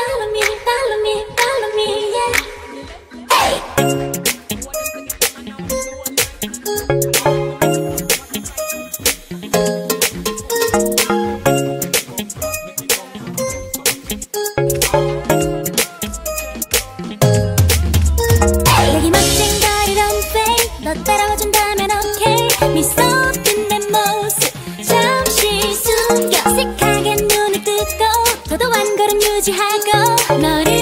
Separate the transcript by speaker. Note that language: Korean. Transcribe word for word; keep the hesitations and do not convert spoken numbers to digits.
Speaker 1: follow me, follow me, follow me, yeah. Hey. 여기 멋진 거리 런웨이 너 따라와준다면 오케이. 미소 띤 내 모습 잠시 숨겨 씩하게 눈을 뜨고 도도한 걸음 유지하고 너를